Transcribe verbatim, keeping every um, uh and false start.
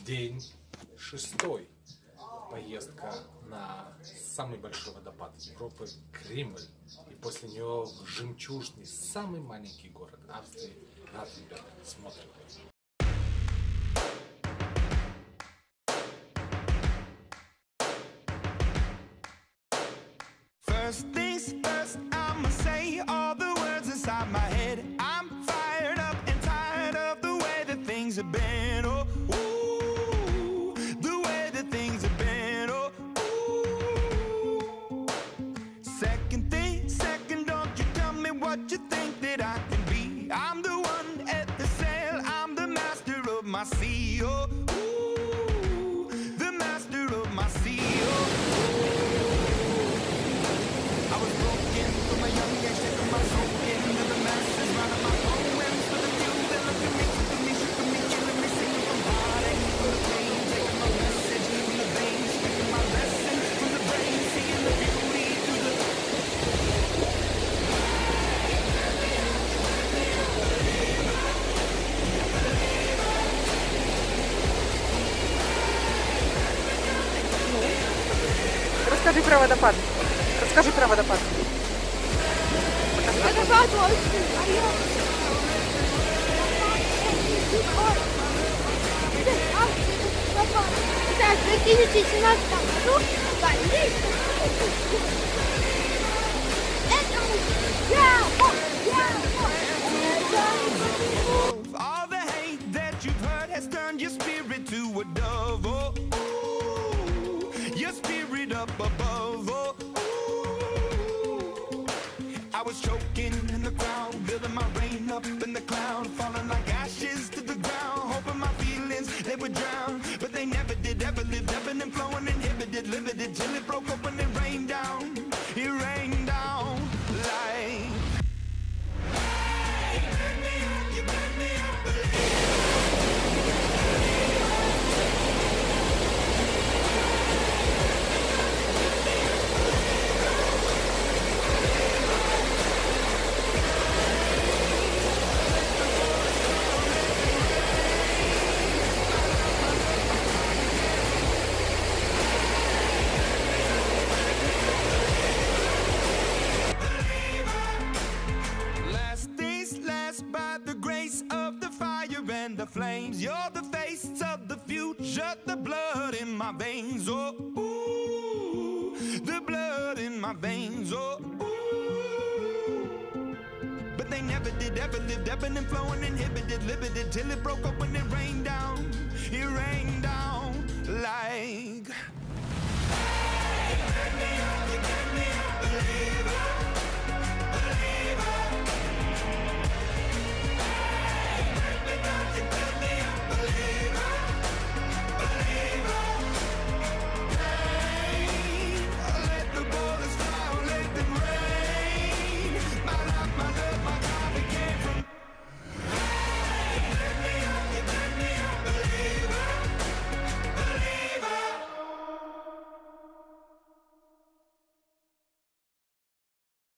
День шестой. Поездка на самый большой водопад Европы Кремль. И после него в жемчужный, самый маленький город Австрии Гатенберг. Смотрим. First things first, I'ma say all the words inside my head. I'm fired up and tired of the way that things have been. Oh, ooh, the way that things have been. Oh, ooh. Second thing, second, don't you tell me what you think that I can be. I'm the one at the sail, I'm the master of my sea. Oh, ooh, the master of my sea. Oh, I was broken from a young age, taking my soul into the masses, writing my poems for the few that look at me, took at me, shook at me, killing me, singing from heartache, from the pain, taking my message from the veins, speaking my lesson from the brain, seeing the beauty through the... Расскажи про водопад. Расскажи про водопад. Водопад очень в две тысячи семнадцатом году в Париже. Это All the hate that you've heard has turned your spirit to a dove. Oh, ooh, your spirit up above. Oh, ooh. I was choking in the crowd, building my rain up in the cloud, falling like ashes to the ground, hoping my feelings they would drown, but they never did. Ever lived, ebbing and flowing, inhibited, limited, till it broke open and rained down. It rained down like. The flames, you're the face of the future, the blood in my veins, oh, ooh, the blood in my veins, oh, ooh. But they never did, ever lived, ebbing and flowing, inhibited, limited, till it broke up when it rained down.